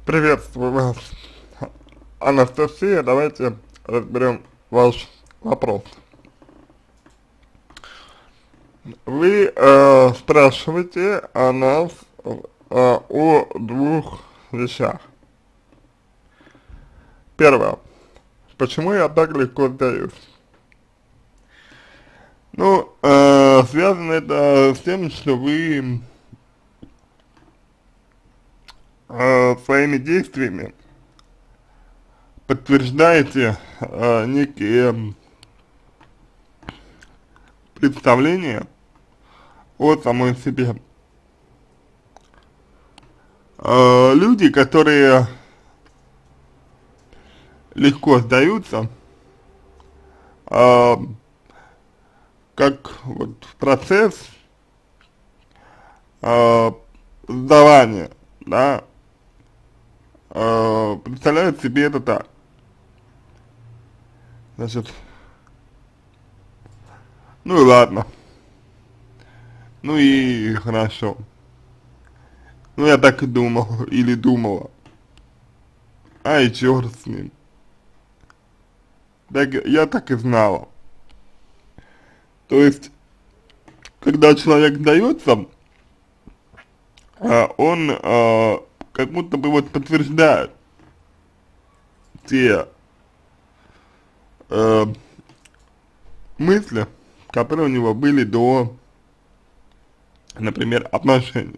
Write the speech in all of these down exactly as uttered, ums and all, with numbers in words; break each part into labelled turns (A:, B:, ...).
A: Приветствую вас, Анастасия. Давайте разберем ваш вопрос. Вы э, спрашиваете о нас э, о двух вещах. Первое. Почему я так легко сдаюсь? Ну, э, связано это с тем, что вы э, своими действиями подтверждаете э, некие представления о самой себе. Э, люди, которые легко сдаются, э, как вот процесс э, сдавания, да, э, представляют себе это так. Значит, ну и ладно, ну и хорошо. Ну я так и думал, или думала. А и черт с ним. Так, я так и знала. То есть, когда человек сдается, а, он а, как будто бы вот подтверждает те а, мысли, которые у него были до, например, отношений.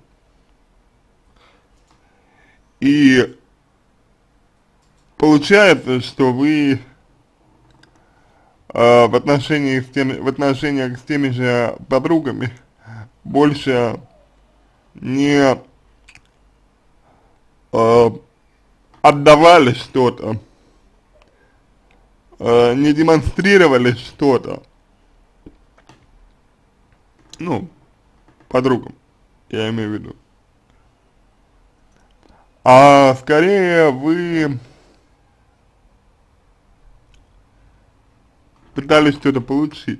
A: И получается, что вы а, в отношениях с теми, в отношениях с теми же подругами больше не а, отдавали что-то, а, не демонстрировали что-то, ну, подругам, я имею в виду. А скорее вы пытались что-то получить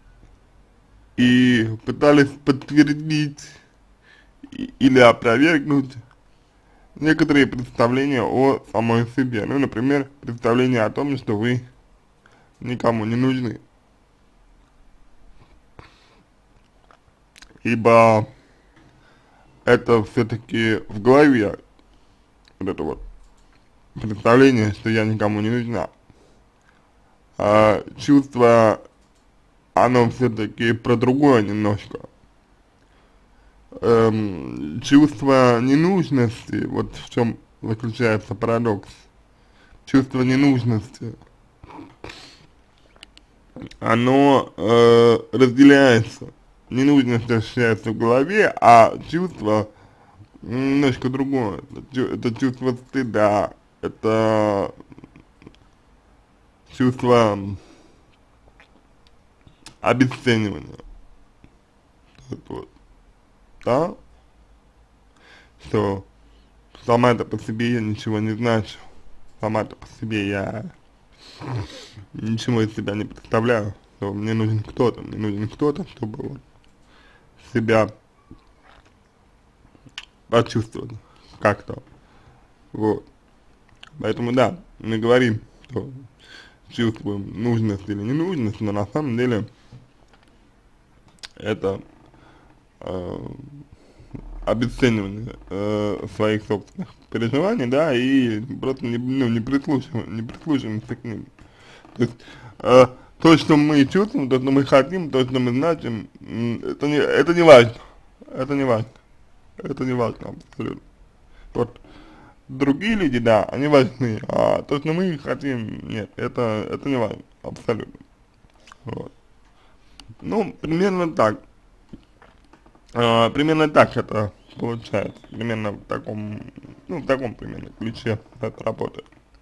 A: и пытались подтвердить и- или опровергнуть некоторые представления о самой себе. Ну, например, представление о том, что вы никому не нужны. Ибо это все-таки в голове, вот это вот представление, что я никому не нужна. А чувство, оно все-таки про другое немножко. Эм, чувство ненужности, вот в чем заключается парадокс. Чувство ненужности, оно э, разделяется. Ненужность ощущается в голове, а чувство немножко другое. Это, чу- это чувство стыда, это чувство обесценивания. Вот, вот, да? Что сама-то по себе я ничего не значу. Сама-то по себе я ничего из себя не представляю. Что мне нужен кто-то, мне нужен кто-то, чтобы вот себя почувствовать как-то. Вот. Поэтому да, мы говорим, что чувствуем нужность или ненужность, но на самом деле это э, обесценивание э, своих собственных переживаний, да, и просто не, ну, не прислушиваем, не прислушиваемся к ним. То есть э, то, что мы чувствуем, то, что мы хотим, то, что мы значим, это не, это не важно, это не важно, это не важно абсолютно. Вот другие люди, да, они важны, а то, что мы хотим, нет, это, это не важно, абсолютно. Вот. Ну, примерно так, а, примерно так это получается, примерно в таком, ну, в таком примерно ключе это работает,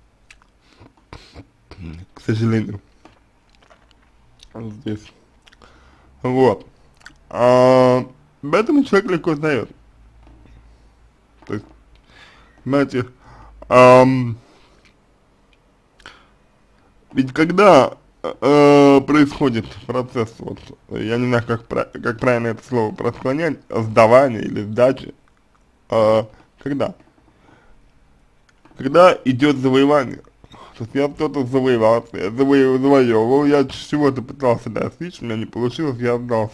A: к сожалению, здесь. Вот. А, поэтому человек легко сдает. То есть, знаете, ам, ведь когда э, происходит процесс, вот, я не знаю, как, пра- как правильно это слово просклонять, сдавание или сдачи, э, когда когда идет завоевание. То есть я кто-то завоевался, я заво завоевывал, я чего-то пытался достичь, у меня не получилось, я сдался.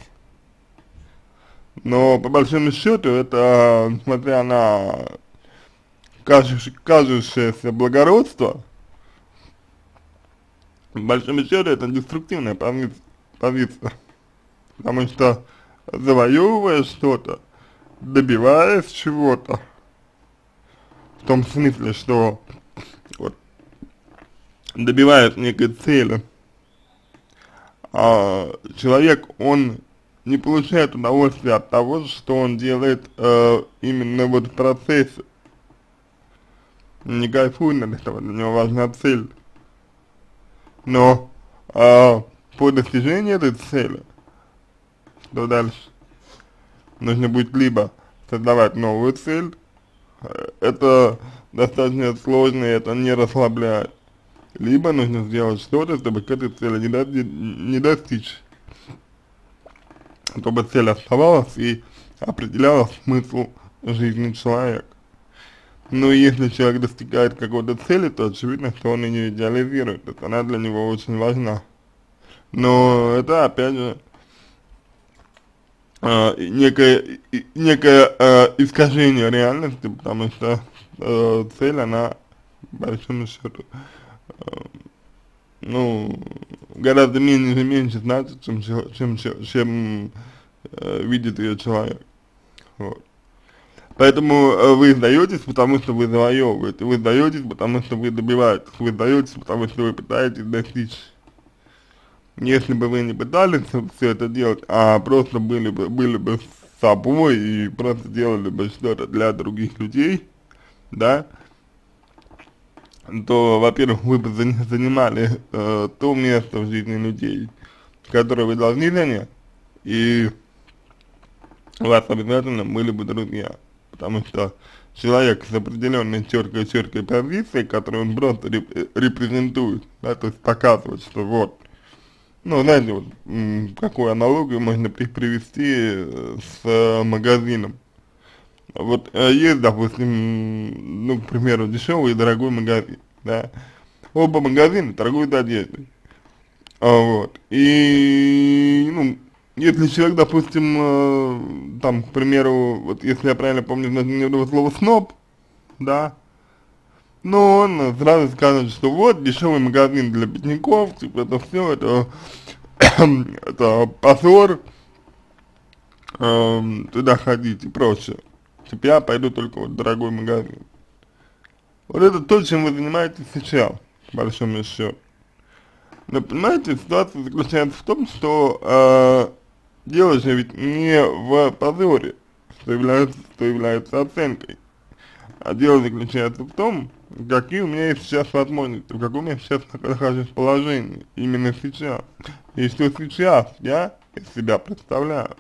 A: Но по большому счету это, несмотря на кажущ, кажущееся благородство, по большому счету это деструктивная позиция, позиция. Потому что завоевывая что-то, добиваясь чего-то, в том смысле, что вот, добиваясь некой цели, а человек, он не получает удовольствия от того, что он делает э, именно вот в процессе, не кайфует от этого, для него важна цель. Но э, по достижению этой цели, что дальше? Нужно будет либо создавать новую цель, э, это достаточно сложно, и это не расслабляет, либо нужно сделать что-то, чтобы к этой цели не, до, не достичь, чтобы цель оставалась и определяла смысл жизни человека. Но если человек достигает какой-то цели, то очевидно, что он ее идеализирует, то есть она для него очень важна. Но это, опять же, э, некое, некое э, искажение реальности, потому что э, цель, она, по большому счету, э, ну, гораздо меньше, меньше значит, чем, чем, чем, чем э, видит ее человек. Вот. Поэтому э, вы сдаетесь, потому что вы завоевываете, вы сдаетесь, потому что вы добиваетесь, вы сдаетесь, потому что вы пытаетесь достичь. Если бы вы не пытались все это делать, а просто были бы, были бы с собой и просто делали бы что-то для других людей, да, то, во-первых, вы бы занимали э, то место в жизни людей, которое вы должны занять, и у вас обязательно были бы друзья. Потому что человек с определенной четкой-четкой позицией, которую он просто реп репрезентует, да, то есть показывает, что вот, ну, знаете, вот, какую аналогию можно при привести э, с э, магазином. Вот э, есть, допустим, ну, к примеру, дешевый и дорогой магазин, да, оба магазина торгуют одеждой, а, вот, и, ну, если человек, допустим, э, там, к примеру, вот если я правильно помню значение слова сноб, да, но он сразу скажет, что вот дешевый магазин для бедняков, типа это все, это, это позор, э, туда ходить и прочее. Типа я пойду только в дорогой магазин. Вот это то, чем вы занимаетесь сейчас, по большому счету. Но понимаете, ситуация заключается в том, что э, дело же ведь не в позоре, что является, что является оценкой, а дело заключается в том, какие у меня есть сейчас возможности, в каком я сейчас нахожусь положении, именно сейчас, и что сейчас я из себя представляю.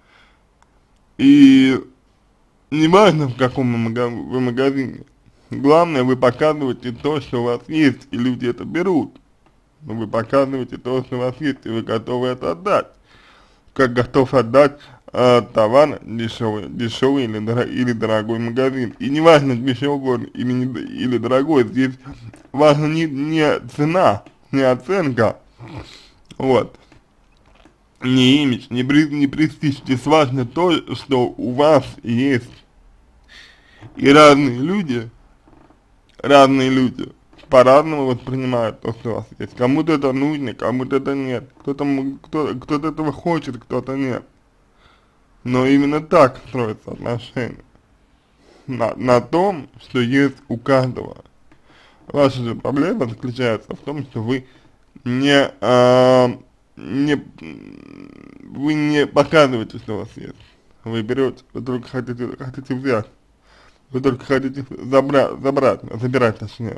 A: И неважно, в каком вы магазине, главное, вы показываете то, что у вас есть, и люди это берут. Но вы показываете то, что у вас есть, и вы готовы это отдать. Как готов отдать э, товар дешевый, дешевый или, дорог, или дорогой магазин. И не важно, дешевый он или, не, или дорогой, здесь важно не, не цена, не оценка, вот, не имидж, не, не престиж. Здесь важно то, что у вас есть. И разные люди, разные люди по-разному воспринимают то, что у вас есть. Кому-то это нужно, кому-то это нет. Кто-то кто, кто-то этого хочет, кто-то нет. Но именно так строятся отношения. На, на том, что есть у каждого. Ваша же проблема заключается в том, что вы не, а, не, вы не показываете, что у вас есть. Вы берете, вы только хотите, хотите взять. Вы только хотите забрать, забрать, забирать точнее.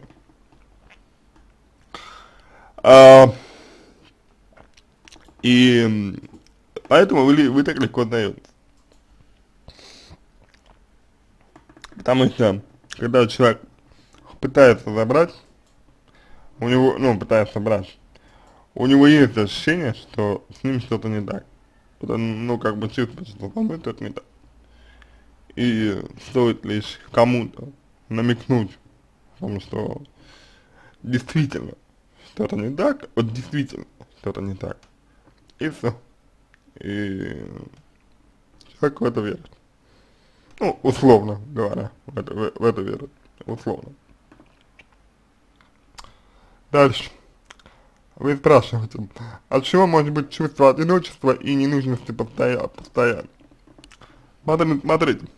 A: А, и поэтому вы, вы так легко сдаетесь. Потому что, когда человек пытается забрать, у него, ну, пытается брать, у него есть ощущение, что с ним что-то не так. Это, ну, как бы чувствует, что со мной что-то не так. И стоит лишь кому-то намекнуть, о том, что действительно что-то не так, вот действительно что-то не так, и все, и человек в это верит, ну, условно говоря, в это, в, в это верит, условно. Дальше. Вы спрашиваете, от чего может быть чувство одиночества и ненужности постоянно? постоянно? Смотрите, смотрите.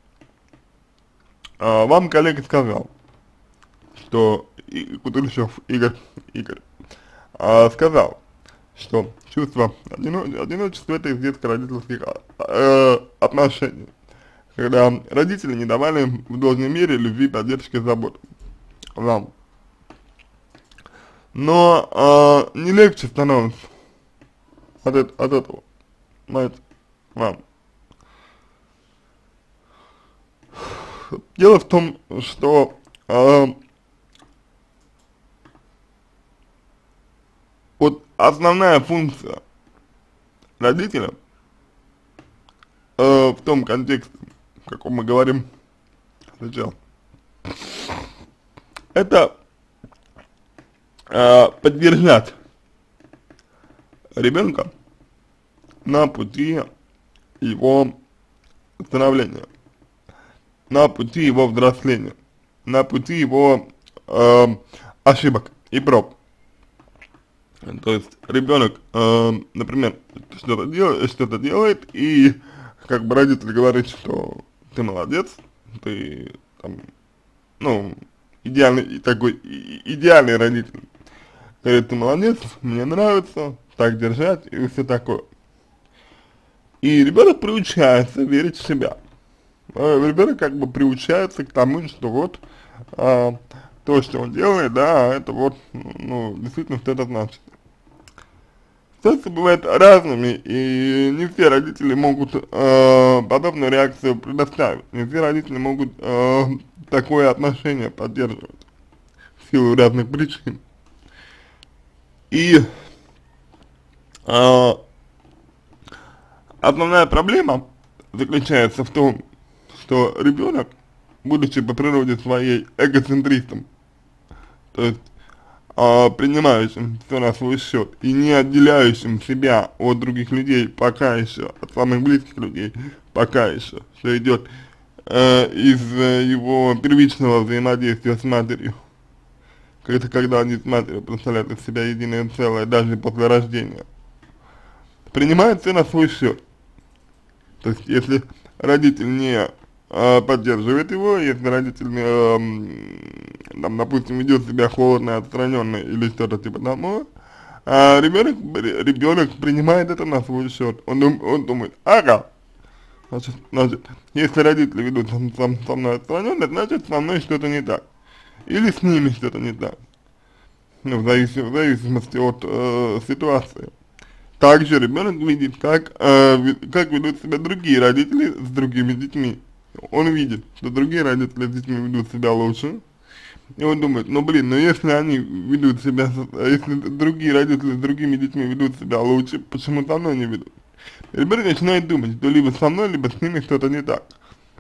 A: А, вам коллега сказал, что и, Кудряшов Игорь, Игорь а, сказал, что чувство одино, одиночества это из детско-родительских э, отношений, когда родители не давали в должной мере любви, поддержки и заботы вам. Но э, не легче становится от, от этого, знаете, вам. Дело в том, что э, вот основная функция родителя э, в том контексте, в каком мы говорим сейчас, это э, поддержать ребенка на пути его становления, на пути его взросления, на пути его э, ошибок и проб. То есть ребенок, э, например, что-то делает, что-то делает, и как бы родитель говорит, что ты молодец, ты там, ну, идеальный, такой идеальный родитель. Говорит, ты молодец, мне нравится, так держать и все такое. И ребенок приучается верить в себя. Ребенок как бы приучается к тому, что вот а, то, что он делает, да, это вот, ну, действительно что-то значит. Ситуации бывают разными, и не все родители могут э, подобную реакцию предоставить, не все родители могут э, такое отношение поддерживать в силу разных причин. И э, основная проблема заключается в том, что ребенок, будучи по природе своей эгоцентристом, то есть э, принимающим все на свой счет и не отделяющим себя от других людей пока еще, от самых близких людей пока еще, что идет э, из э, его первичного взаимодействия с матерью, это когда они с матерью представляют из себя единое целое даже после рождения, принимает все на свой счет. То есть если родитель не э, поддерживает его, если родитель, э, там, допустим, ведет себя холодно, отстраненно или что-то типа того, а ребенок, ребенок принимает это на свой счет. Он, дум, он думает, ага, значит, значит, если родители ведут со, со, со мной отстраненно, значит со мной что-то не так. Или с ними что-то не так. Ну, в, завис, в зависимости от э, ситуации. Также ребенок видит, как, э, как ведут себя другие родители с другими детьми. Он видит, что другие родители с детьми ведут себя лучше, и он думает, ну блин, ну если они ведут себя, если другие родители с другими детьми ведут себя лучше, почему со мной не ведут? И ребенок начинает думать, что либо со мной, либо с ними что-то не так.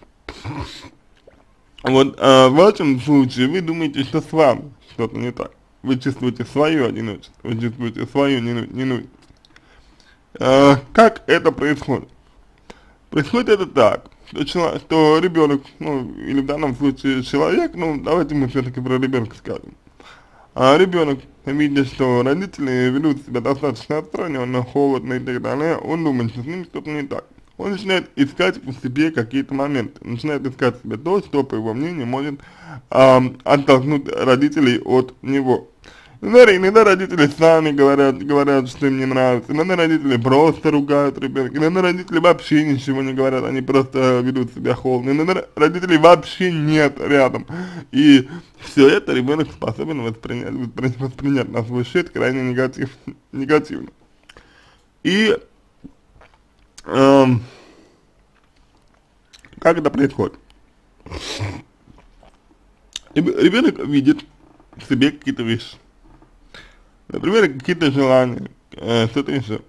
A: Вот э, в вашем случае вы думаете, что с вами что-то не так. Вы чувствуете свое одиночество, вы чувствуете свою ненужность. Э, как это происходит? Происходит это так, что, чело, что ребенок, ну, или в данном случае человек, ну, давайте мы все-таки про ребенка скажем. А ребенок, видя, что родители ведут себя достаточно отстраненно, холодно и так далее, он думает, что с ним что-то не так. Он начинает искать в себе какие-то моменты, начинает искать в себе то, что, по его мнению, может а, оттолкнуть родителей от него. Иногда, иногда родители сами говорят, говорят, что им не нравится, иногда родители просто ругают ребенка, иногда родители вообще ничего не говорят, они просто ведут себя холодно, иногда родителей вообще нет рядом. И все это ребенок способен воспринять, воспринять, воспринять на свой счет крайне негатив, негативно. И эм, как это происходит? Ребенок видит в себе какие-то вещи. Например, какие-то желания, э, что-то еще.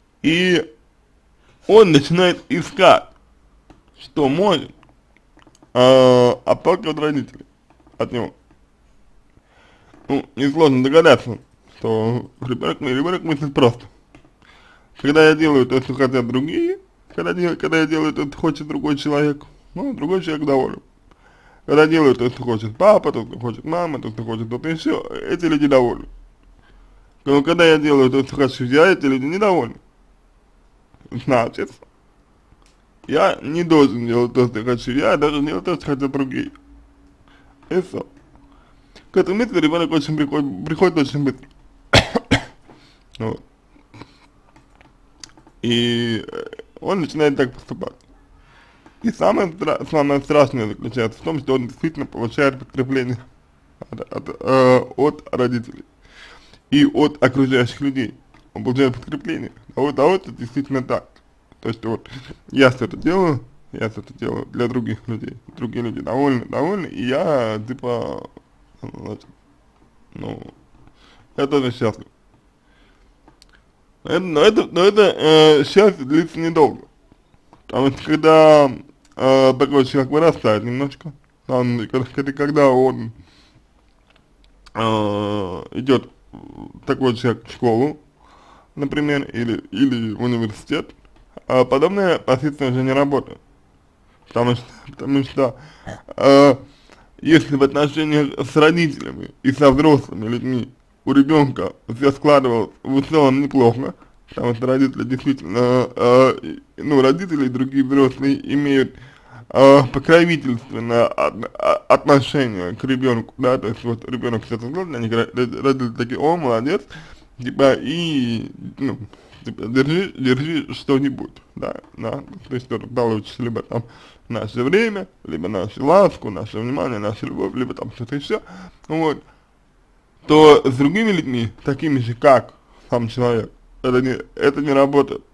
A: И он начинает искать, что может а, а только от родителей, от него. Ну, несложно догадаться, что ребенок, ребенок мыслит просто. Когда я делаю то, что хотят другие, когда, дел, когда я делаю то, что хочет другой человек, ну, другой человек доволен. Когда делаю то, что хочет папа, то, что хочет мама, то, что хочет кто-то еще, эти люди довольны. Но когда я делаю то, что хочу я, эти люди недовольны. Значит, я не должен делать то, что хочу я, а должен делать то, что хотят другие. И все. К этому мысли ребенок очень приходит, приходит очень быстро. Вот. И он начинает так поступать. И самое, стра самое страшное заключается в том, что он действительно получает подкрепление от, от, э, от родителей и от окружающих людей. Он получает подкрепление. А вот, а вот это действительно так. То есть вот я что-то делаю, я что-то делаю для других людей. Другие люди довольны, довольны, и я типа, значит, ну, я тоже счастлив. Это, но это, но это э, счастье длится недолго. Потому что когда э, такой человек вырастает немножко, он, когда, когда он э, идет такой человек в школу, например, или, или в университет, э, подобная позиция уже не работает. Потому что, потому что э, если в отношениях с родителями и со взрослыми людьми у ребенка все складывалось в целом неплохо, потому что родители действительно, э, ну, родители и другие взрослые имеют э, покровительственное от, отношение к ребенку, да, то есть вот ребенок что-то сделает, они родители такие: о, молодец, типа, и, ну, типа, держи, держи что-нибудь, да, да, то есть что-то получишь, либо там наше время, либо нашу ласку, наше внимание, нашу любовь, либо там что-то еще, вот, то с другими людьми, такими же, как сам человек, это не, это не работает,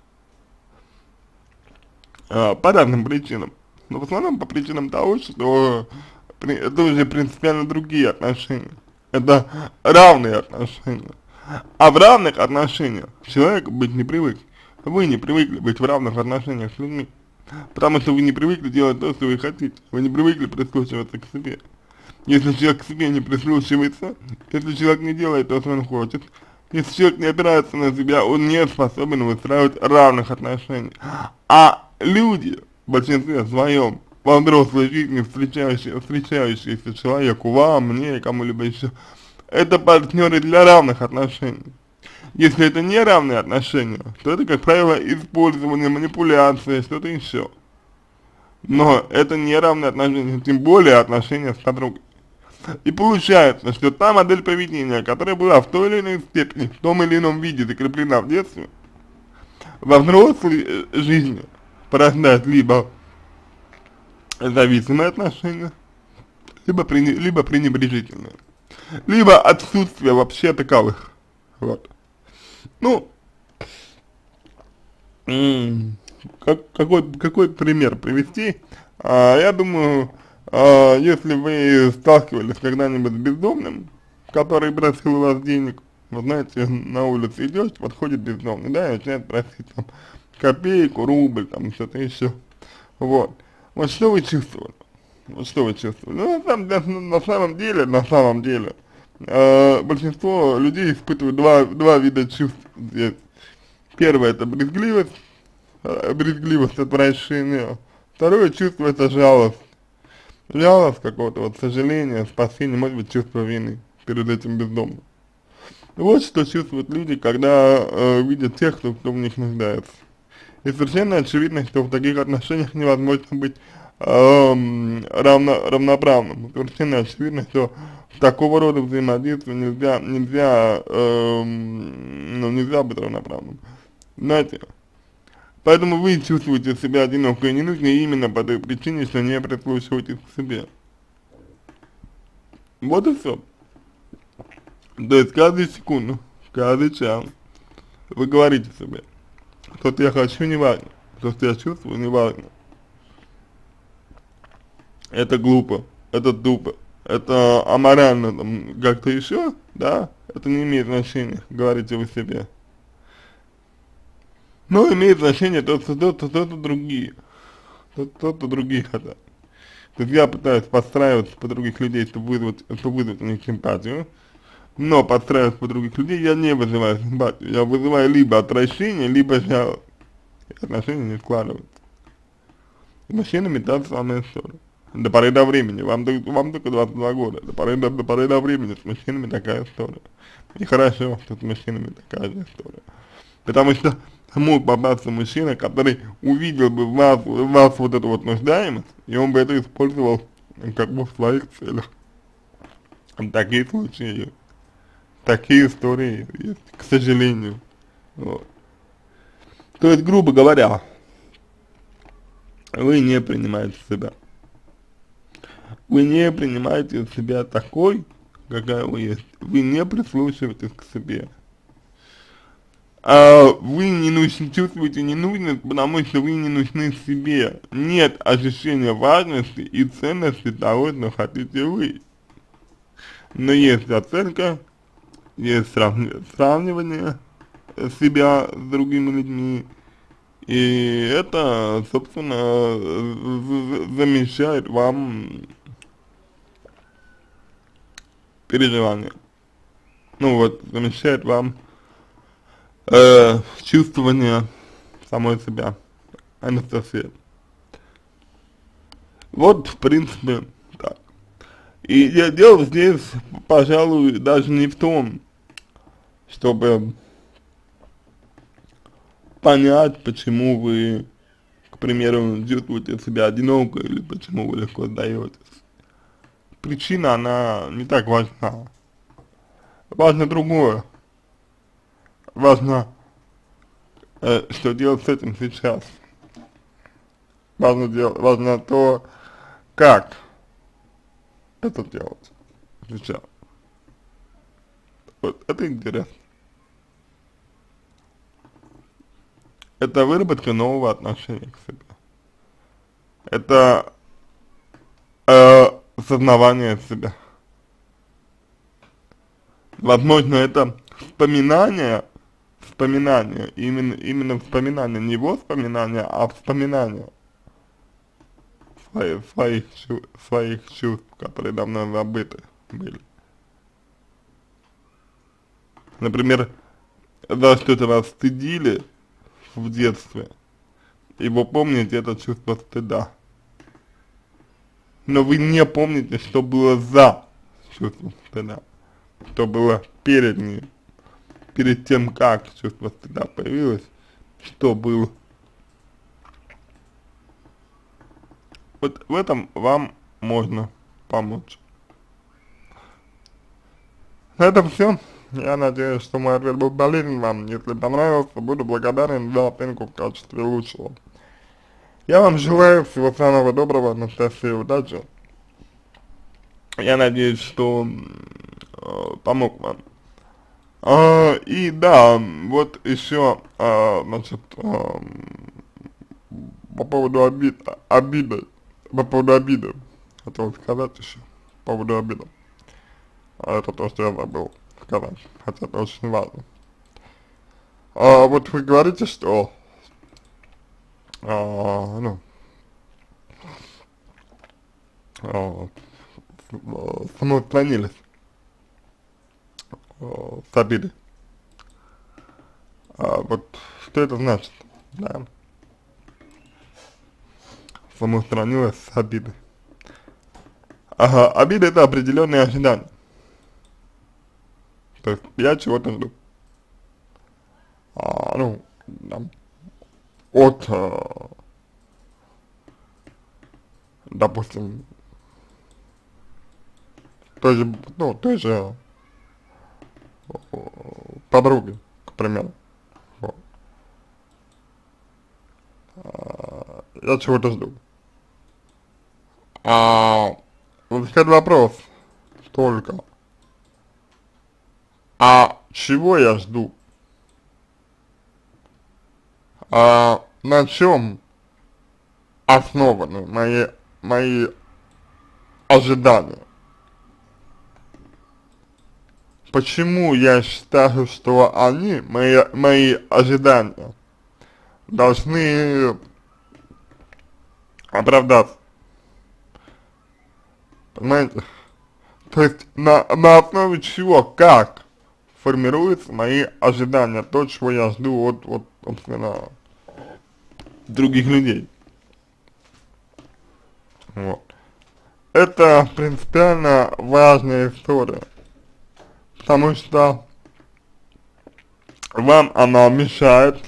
A: а, по разным причинам, но в основном по причинам того, что при, это уже принципиально другие отношения, это равные отношения, а в равных отношениях человек быть не привык, вы не привыкли быть в равных отношениях с людьми, потому что вы не привыкли делать то, что вы хотите, вы не привыкли прислушиваться к себе. Если человек к себе не прислушивается, если человек не делает то, что он хочет, если человек не опирается на себя, он не способен выстраивать равных отношений. А люди, в большинстве своем, во взрослой жизни встречающие, встречающиеся человеку, вам, мне, кому-либо еще, это партнеры для равных отношений. Если это не равные отношения, то это, как правило, использование, манипуляция, что-то еще. Но это не равные отношения, тем более отношения с подругой. И получается, что та модель поведения, которая была в той или иной степени, в том или ином виде закреплена в детстве, во взрослой жизни порождает либо зависимые отношения, либо, прени, либо пренебрежительные, либо отсутствие вообще таковых. Вот. Ну, как, какой, какой пример привести? А, я думаю, а, если вы сталкивались когда-нибудь с бездомным, который просил у вас денег, вы знаете, на улице идете, подходит бездомный, да, и начинает просить там копейку, рубль, там что-то еще. Вот. Вот что вы чувствовали? Вот что вы чувствовали? Ну, на самом, на самом деле, на самом деле, э, большинство людей испытывают два, два вида чувств здесь. Первое — это брезгливость, э, брезгливость, отвращение. Второе чувство — это жалость. Жалость какого-то вот сожаления, спасения, может быть, чувство вины перед этим бездомным. Вот что чувствуют люди, когда э, видят тех, кто, кто в них нуждается. И совершенно очевидно, что в таких отношениях невозможно быть эм, равно, равноправным. Совершенно очевидно, что в такого рода взаимодействия нельзя, нельзя, эм, ну, нельзя быть равноправным. Знаете, поэтому вы чувствуете себя одиноко и ненужно именно по той причине, что не прислушиваетесь к себе. Вот и все. То есть каждую секунду, каждый час вы говорите себе: то, что я хочу, не важно, то, что я чувствую, не важно. Это глупо, это тупо, это аморально, там, как-то еще, да, это не имеет значения, говорите вы себе. Но имеет значение то, что то, то, то, то другие, то, то, то другие хотят. То есть я пытаюсь подстраиваться под других людей, чтобы вызвать, чтобы вызвать у них симпатию, но подстраиваться под других людей я не вызываю симпатию, я вызываю либо отвращение, либо жалость, и отношения не складываются. С мужчинами та же самая история. До поры до времени, вам, вам только двадцать два года, до поры до, до поры до времени с мужчинами такая история. И хорошо, что с мужчинами такая же история. Потому что мог попасться мужчина, который увидел бы в вас, в вас вот эту вот нуждаемость, и он бы это использовал как бы в своих целях. Такие случаи есть. Такие истории есть, к сожалению. Вот. То есть, грубо говоря, вы не принимаете себя. Вы не принимаете себя такой, какая вы есть. Вы не прислушиваетесь к себе. А вы не нужны, чувствуете ненужность, потому что вы не нужны себе. Нет ощущения важности и ценности того, что хотите вы. Но есть оценка, есть сравни сравнивание себя с другими людьми. И это, собственно, замещает вам переживания. Ну вот, замещает вам э, чувствование самой себя, Анастасия. Вот, в принципе, так. И я дело здесь, пожалуй, даже не в том, чтобы понять, почему вы, к примеру, чувствуете себя одиноко или почему вы легко сдаетесь. Причина, она не так важна. Важно другое. Важно, э, что делать с этим сейчас. Важно, дел важно то, как это делать сейчас. Вот, это интересно. Это выработка нового отношения к себе. Это э, осознавание себя. Возможно, это вспоминание, вспоминание, именно, именно вспоминание, не воспоминание, а вспоминание своих, своих, своих чувств, которые давно забыты были. Например, за что-то вас стыдили в детстве, и вы помните это чувство стыда. Но вы не помните, что было за чувством стыда, что было перед ним, перед тем, как чувство стыда появилось, что было. Вот в этом вам можно помочь. На этом все. Я надеюсь, что мой ответ был полезен вам. Если понравился, буду благодарен за оценку в качестве лучшего. Я вам желаю всего самого доброго, Анастасия, удачи. Я надеюсь, что э, помог вам. А, и да, вот еще, а, значит, а, по поводу обид, обиды, по поводу обиды, хотел сказать еще, по поводу обиды. А это то, что я забыл сказать, хотя это очень важно. А, вот вы говорите, что, а, ну, а, самоустранились а, с обиды. А, вот что это значит, да? Самоустранилась с обиды. Ага, обида — это определенные ожидания. То есть я чего-то жду. А, ну, там, от, а, допустим, той же, ну, той же подруги, к примеру. Вот. А, я чего-то жду. А возникает вопрос только, а чего я жду? А на чем основаны мои, мои ожидания? Почему я считаю, что они, мои, мои ожидания, должны оправдаться? понимаете? То есть на, на основе чего, как формируются мои ожидания, то, чего я жду от, от, собственно, других людей. Вот. Это принципиально важная история, потому что вам она мешает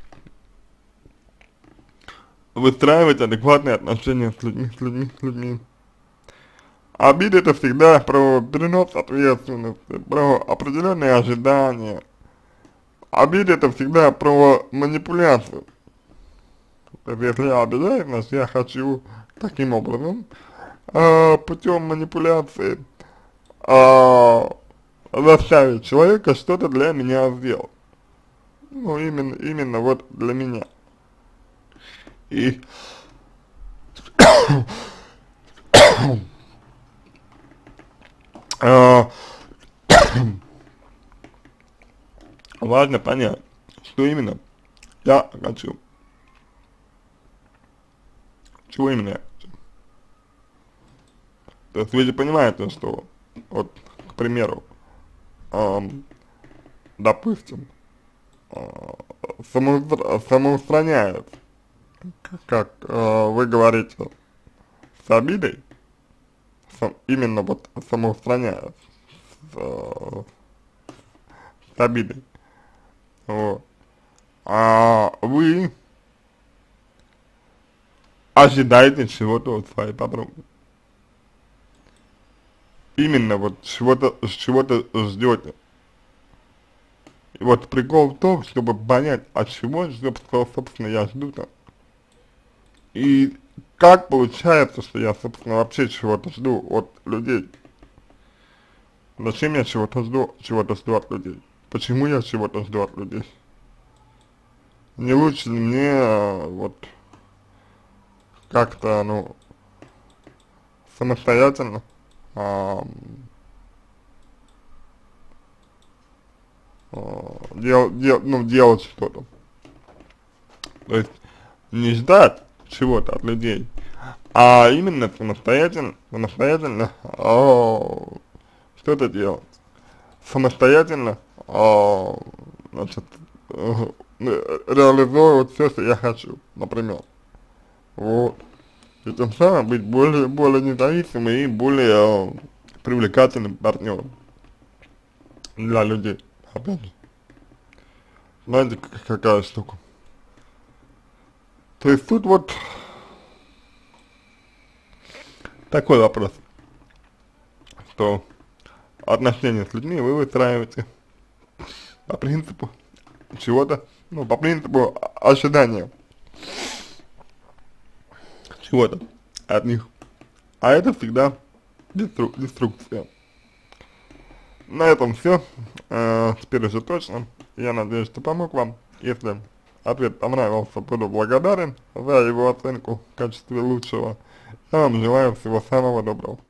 A: выстраивать адекватные отношения с людьми, с людьми, с людьми. Обида — это всегда про перенос ответственности, про определенные ожидания. Обида — это всегда про манипуляцию. То есть, если я обижаюсь, значит, я хочу таким образом, э, путем манипуляции, э, заставить человека что-то для меня сделать. Ну, именно, именно вот для меня. И э, важно понять, что именно я хочу. Чего именно я хочу. То есть вы же понимаете, что, вот, к примеру, эм, допустим, э, самоустра самоустраняет, как э, вы говорите, с обидой, сам, именно вот самоустраняет с, э, с обидой, вот, а вы ожидаете чего-то от своей подруги. Именно вот чего-то, с чего-то ждете. И вот прикол в том, чтобы понять, от чего, что, собственно, я жду-то. И как получается, что я, собственно, вообще чего-то жду от людей. Зачем я чего-то жду, чего-то жду от людей? Почему я чего-то жду от людей? Не лучше ли мне, э, вот, как-то, ну, самостоятельно, а, а, дел, дел, ну, делать что-то. То есть не ждать чего-то от людей, а именно самостоятельно, самостоятельно а, что-то делать. Самостоятельно, а, значит, э, реализовывать все, что я хочу, например. Вот. И тем самым быть более, более независимым и более э, привлекательным партнером для людей. Опять же, знаете, какая штука. То есть тут вот такой вопрос, что отношения с людьми вы выстраиваете по принципу чего-то, ну, по принципу ожидания чего-то от них. А это всегда дестру деструкция. На этом все. Э, теперь уже точно. Я надеюсь, что помог вам. Если ответ понравился, буду благодарен за его оценку в качестве лучшего. Я вам желаю всего самого доброго.